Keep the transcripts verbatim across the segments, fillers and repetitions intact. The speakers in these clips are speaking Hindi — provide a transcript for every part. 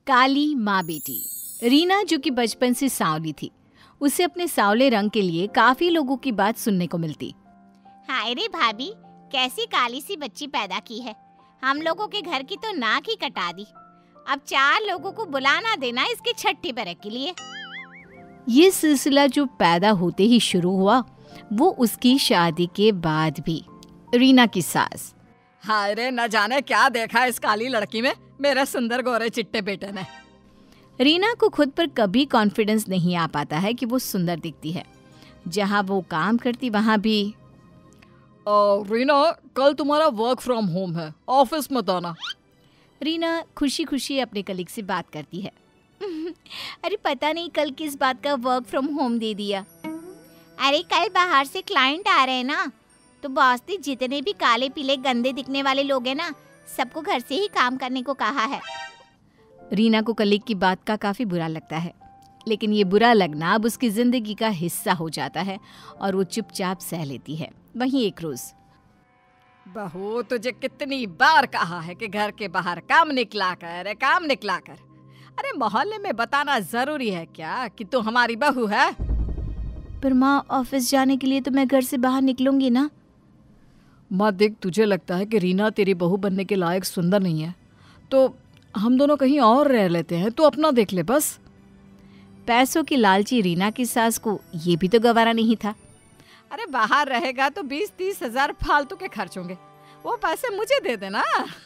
काली माँ बेटी। रीना जो कि बचपन से सांवली थी, उसे अपने सांवले रंग के लिए काफी लोगों की बात सुनने को मिलती। हाय रे भाभी, कैसी काली सी बच्ची पैदा की है। हम लोगों के घर की तो नाक ही कटा दी। अब चार लोगों को बुलाना देना इसके छठी बरस के लिए। ये सिलसिला जो पैदा होते ही शुरू हुआ, वो उसकी शादी के बाद भी। रीना की सास, हाय रे, न जाने क्या देखा इस काली लड़की में मेरे सुंदर गोरे चिट्टे बेटे ने। रीना को खुद पर कभी कॉन्फिडेंस नहीं आ पाता है कि वो सुंदर दिखती है। जहाँ वो काम करती वहाँ भी। ओ, रीना, कल तुम्हारा वर्क फ्रॉम होम है, ऑफिस मत आना। रीना खुशी खुशी अपने कलीग से बात करती है। अरे पता नहीं कल किस बात का वर्क फ्रॉम होम दे दिया। अरे कल बाहर से क्लाइंट आ रहे हैं ना, तो बॉस ने जितने भी काले पीले गंदे दिखने वाले लोग हैं ना, सबको घर से ही काम करने को कहा है। रीना को कलीग की बात का काफी बुरा लगता है, लेकिन ये बुरा लगना अब उसकी जिंदगी का हिस्सा हो जाता है और वो चुपचाप सह लेती है। वहीं एक रोज, बहू, तुझे कितनी बार कहा है कि घर के बाहर काम निकला कर, काम निकला कर। अरे मोहल्ले में बताना जरूरी है क्या कि तू हमारी बहू है? पर माँ, ऑफिस जाने के लिए तो मैं घर से बाहर निकलूंगी ना। माँ देख, तुझे लगता है कि रीना तेरी बहू बनने के लायक सुंदर नहीं है, तो हम दोनों कहीं और रह लेते हैं, तो अपना देख ले बस। पैसों की लालची रीना की सास को ये भी तो गवारा नहीं था। अरे बाहर रहेगा तो बीस तीस हजार फालतू के खर्च होंगे, वो पैसे मुझे दे देना।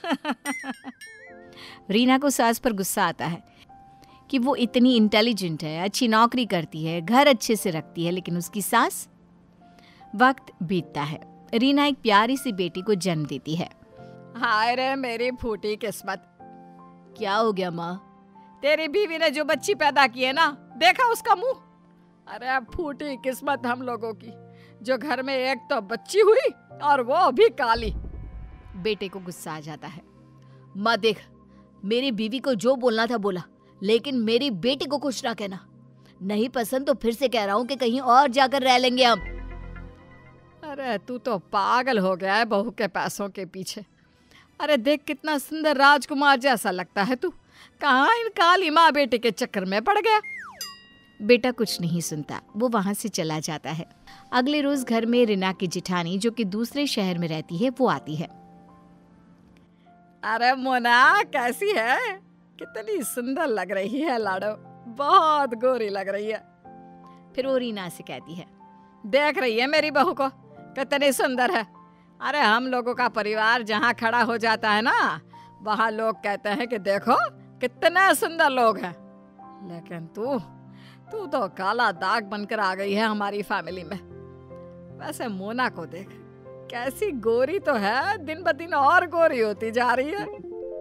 रीना को सास पर गुस्सा आता है कि वो इतनी इंटेलिजेंट है, अच्छी नौकरी करती है, घर अच्छे से रखती है, लेकिन उसकी सास। वक्त बीतता है, रीना एक प्यारी सी बेटी को जन्म देती है। हाय रे मेरी फूटी किस्मत। क्या हो गया माँ? तेरी बीवी ने जो बच्ची पैदा की है ना, देखा उसका मुंह? अरे फूटी किस्मत हम लोगों की, जो घर में एक तो बच्ची हुई और वो भी काली। बेटे को गुस्सा आ जाता है। माँ देख, मेरी बीवी को जो बोलना था बोला, लेकिन मेरी बेटी को कुछ ना कहना। नहीं पसंद तो फिर से कह रहा हूँ कि कहीं और जाकर रह लेंगे हम। अरे तू तो पागल हो गया है बहू के पैसों के पीछे। अरे देख कितना सुंदर राजकुमार जैसा लगता है तू, कहाँ इन काली माँ बेटे के चक्कर में पड़ गया। बेटा कुछ नहीं सुनता, वो वहां से चला जाता है। अगले रोज घर में रीना की जिठानी, जो कि दूसरे शहर में रहती है, वो आती है। अरे मोना, कैसी है? कितनी सुंदर लग रही है लाडो, बहुत गोरी लग रही है। फिर वो रीना से कहती है, देख रही है मेरी बहू को कितनी सुंदर है। अरे हम लोगों का परिवार जहाँ खड़ा हो जाता है ना, वहाँ लोग कहते हैं कि देखो कितने सुंदर लोग हैं, लेकिन तू तू तो काला दाग बनकर आ गई है हमारी फैमिली में। वैसे मोना को देख, कैसी गोरी तो है, दिन ब दिन और गोरी होती जा रही है।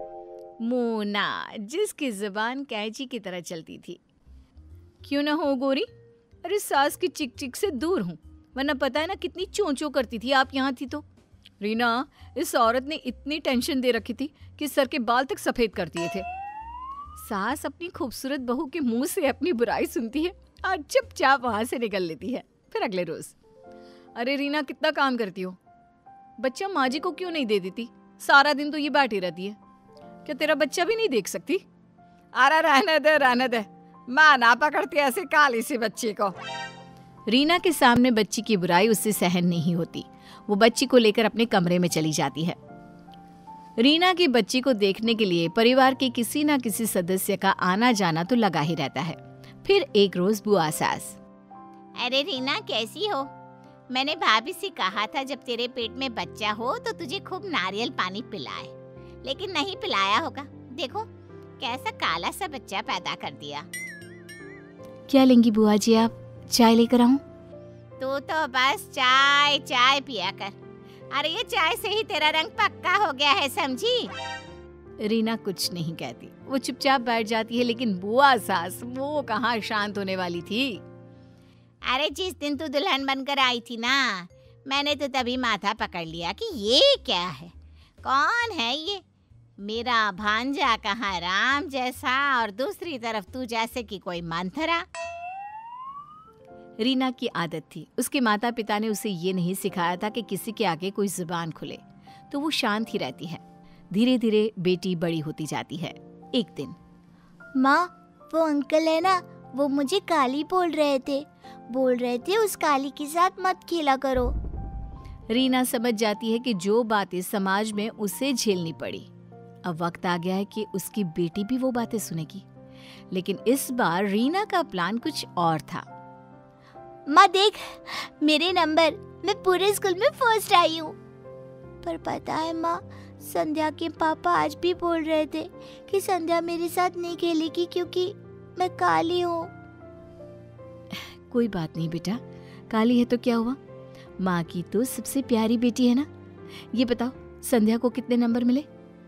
मोना, जिसकी जुबान कैंची की तरह चलती थी। क्यों ना हो गोरी? अरे सास की चिक चिक से दूर हूँ, वरना पता है ना कितनी चोंचो करती थी आप यहाँ थी तो। रीना, इस औरत ने इतनी टेंशन दे रखी थी कि सर के बाल तक सफेद कर दिए थे। सास अपनी खूबसूरत बहू के मुंह से अपनी बुराई सुनती है और चुपचाप वहां से निकल लेती है। फिर अगले रोज, अरे रीना, कितना काम करती हो, बच्चा माँ जी को क्यों नहीं दे देती? सारा दिन तो ये बैठी रहती है, क्या तेरा बच्चा भी नहीं देख सकती? अरे रहने दे रहने दे, माँ ना पकड़ती ऐसी काली सी बच्ची को। रीना के सामने बच्ची की बुराई उससे सहन नहीं होती। वो बच्ची को लेकर अपने कमरे में चली जाती है। रीना की बच्ची को देखने के लिए परिवार के किसी न किसी सदस्य का आना जाना तो लगा ही रहता है। फिर एक रोज बुआ सास, अरे रीना, कैसी हो? मैंने भाभी से कहा था जब तेरे पेट में बच्चा हो तो तुझे खूब नारियल पानी पिलाए, लेकिन नहीं पिलाया होगा। देखो कैसा काला सा बच्चा पैदा कर दिया। क्या लेंगी बुआ जी आप? चाय लेकर आऊं? तू तो बस चाय चाय पिया कर। अरे ये चाय से ही तेरा रंग पक्का हो गया है, समझी? रीना कुछ नहीं कहती, वो चुपचाप बैठ जाती है। लेकिन बुआ सास वो कहाँ शांत होने वाली थी। अरे जिस दिन तू दुल्हन बनकर आई थी ना, मैंने तो तभी माथा पकड़ लिया कि ये क्या है, कौन है ये? मेरा भांजा कहाँ राम जैसा और दूसरी तरफ तू जैसे कि कोई मंथरा। रीना की आदत थी, उसके माता पिता ने उसे ये नहीं सिखाया था कि किसी के आगे कोई जुबान खुले, तो वो शांत ही रहती है। धीरे धीरे बेटी बड़ी होती जाती है। एक दिन माँ, वो अंकल है ना, वो मुझे काली बोल रहे थे बोल रहे थे उस काली के साथ मत खेला करो। रीना समझ जाती है कि जो बातें समाज में उसे झेलनी पड़ी, अब वक्त आ गया है कि उसकी बेटी भी वो बातें सुनेगी। लेकिन इस बार रीना का प्लान कुछ और था। माँ देख, मेरे नंबर, मैं पूरे स्कूल में फर्स्ट आई हूँ। पर पता है माँ, संध्या के पापा आज भी बोल रहे थे कि संध्या मेरे साथ नहीं खेलेगी क्योंकि मैं काली हूँ। कोई बात नहीं बेटा, काली है तो क्या हुआ, माँ की तो सबसे प्यारी बेटी है ना। ये बताओ, संध्या को कितने नंबर मिले?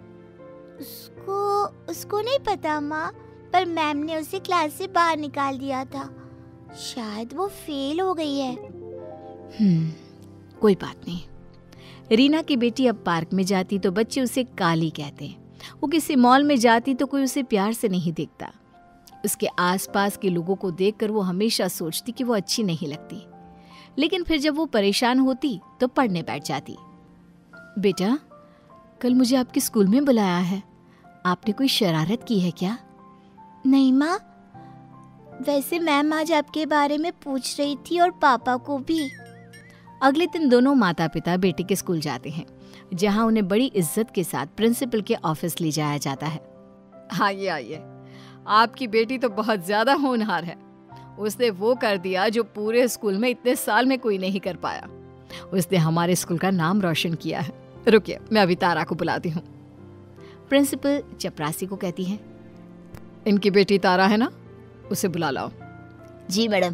उसको उसको नहीं पता माँ, पर मैम ने उसे क्लास से बाहर निकाल दिया था। शायद वो फेल हो गई है। हम्म, कोई बात नहीं। रीना की बेटी अब पार्क में जाती तो बच्चे उसे काली कहते हैं। वो किसी मॉल में जाती तो कोई उसे प्यार से नहीं देखता। उसके आसपास के लोगों को देखकर वो हमेशा सोचती कि वो अच्छी नहीं लगती। लेकिन फिर जब वो परेशान होती तो पढ़ने बैठ जाती। बेटा, कल मुझे आपके स्कूल में बुलाया है, आपने कोई शरारत की है क्या? नहीं माँ, वैसे मैम आज आपके बारे में पूछ रही थी और पापा को भी। अगले दिन दोनों माता पिता बेटी के स्कूल जाते हैं, जहां उन्हें बड़ी इज्जत के साथ प्रिंसिपल के ऑफिस ले जाया जाता है। आइए आइए, आपकी बेटी तो बहुत ज्यादा होनहार है। उसने वो कर दिया जो पूरे स्कूल में इतने साल में कोई नहीं कर पाया। उसने हमारे स्कूल का नाम रोशन किया है। रुकिए, मैं अभी तारा को बुलाती हूँ। प्रिंसिपल चपरासी को कहती है, इनकी बेटी तारा है ना, उसे बुला लाओ। जी मैडम।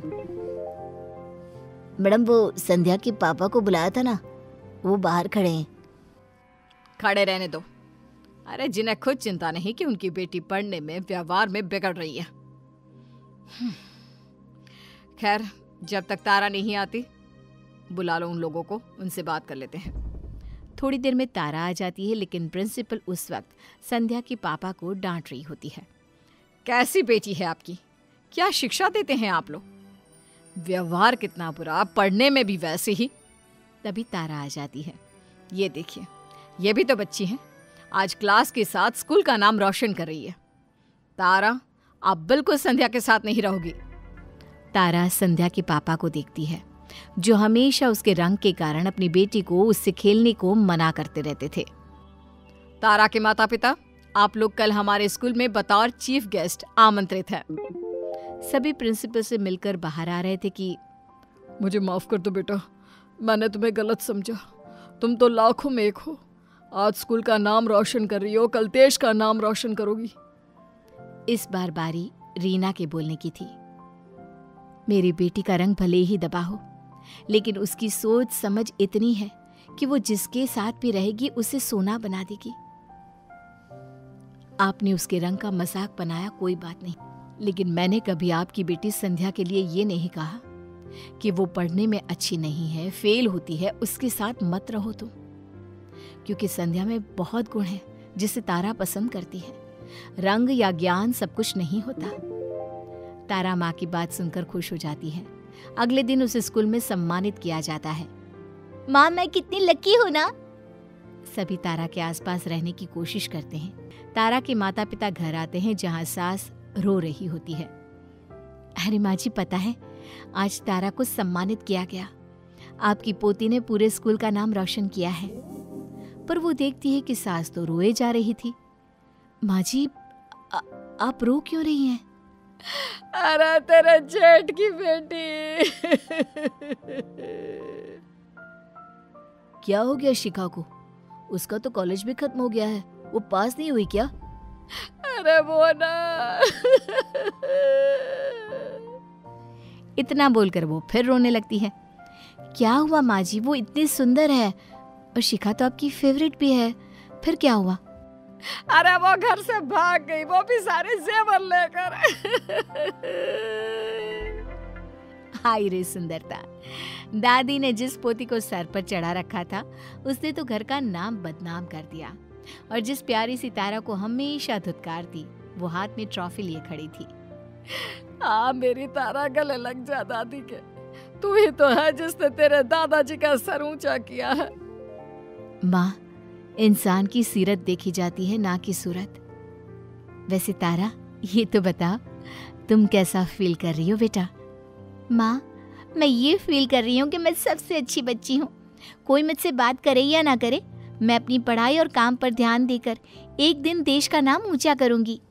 मैडम, वो संध्या के पापा को बुलाया था ना, वो बाहर खड़े हैं। खड़े रहने दो। अरे जिन्हें खुद चिंता नहीं कि उनकी बेटी पढ़ने में, व्यवहार में बिगड़ रही है। खैर, जब तक तारा नहीं आती, बुला लो उन लोगों को, उनसे बात कर लेते हैं। थोड़ी देर में तारा आ जाती है, लेकिन प्रिंसिपल उस वक्त संध्या के पापा को डांट रही होती है। कैसी बेटी है आपकी, क्या शिक्षा देते हैं आप लोग? व्यवहार कितना बुरा, पढ़ने में भी वैसे ही। तभी तारा आ जाती है। ये देखिए, ये भी तो बच्ची है, आज क्लास के साथ स्कूल का नाम रोशन कर रही है। तारा, आप बिल्कुल संध्या के साथ नहीं रहोगी। तारा संध्या के पापा को देखती है, जो हमेशा उसके रंग के कारण अपनी बेटी को उससे खेलने को मना करते रहते थे। तारा के माता पिता, आप लोग कल हमारे स्कूल में बतौर चीफ गेस्ट आमंत्रित हैं। सभी प्रिंसिपल से मिलकर बाहर आ रहे थे कि मुझे माफ कर दो बेटा, मैंने तुम्हें गलत समझा। तुम तो लाखों में एक हो। आज स्कूल का नाम रोशन कर रही हो, कल देश का नाम रोशन करोगी। इस बार बारी रीना के बोलने की थी। मेरी बेटी का रंग भले ही दबा हो, लेकिन उसकी सोच समझ इतनी है कि वो जिसके साथ भी रहेगी उसे सोना बना देगी। आपने उसके रंग का मजाक बनाया, कोई बात नहीं, लेकिन मैंने कभी आपकी बेटी संध्या के लिए ये नहीं कहा कि वो पढ़ने में अच्छी नहीं है, फेल होती है, उसके साथ मत रहो तुम। क्योंकि संध्या में बहुत गुण है जिसे तारा पसंद करती है। रंग या ज्ञान सब कुछ नहीं होता। तारा माँ की बात सुनकर खुश हो जाती है। अगले दिन उसे स्कूल में सम्मानित किया जाता है। माँ, मैं कितनी लकी हूँ ना। सभी तारा के आसपास रहने की कोशिश करते हैं। तारा के माता पिता घर आते हैं, जहाँ सास रो रही होती है। अरे माँ जी, पता है आज तारा को सम्मानित किया गया। आपकी पोती ने पूरे स्कूल का नाम रोशन किया है। पर वो देखती है कि सास तो रोए जा रही थी। माँ जी, आ, आप रो क्यों रही हैं? अरे तेरे जेठ की बेटी। क्या हो गया शिखा को? उसका तो कॉलेज भी खत्म हो गया है, वो पास नहीं हुई क्या? अरे वो ना। इतना बोलकर वो फिर रोने लगती है। क्या हुआ माँ जी? वो इतनी सुंदर है और शिखा तो आपकी फेवरेट भी है, फिर क्या हुआ? अरे वो घर से भाग गई, वो भी सारे जेवर लेकर। हाय रे सुंदरता। दादी ने जिस पोती को सर पर चढ़ा रखा था, उसने तो घर का नाम बदनाम कर दिया। और जिस प्यारी सी तारा को हमेशा धुतकारती, वो हाथ में ट्रॉफी लिए खड़ी थी। हाँ, मेरी तारा गले लग जा दादी के। तू ही तो है जिसने तेरे दादाजी का सर ऊंचा किया है। माँ, इंसान की सीरत देखी जाती है, ना कि सूरत। वैसे तारा, ये तो बता, तुम कैसा फील कर रही हो बेटा? माँ, मैं ये फील कर रही हूँ कि मैं सबसे अच्छी बच्ची हूँ। कोई मुझसे बात करे या ना करे, मैं अपनी पढ़ाई और काम पर ध्यान देकर एक दिन देश का नाम ऊंचा करूँगी।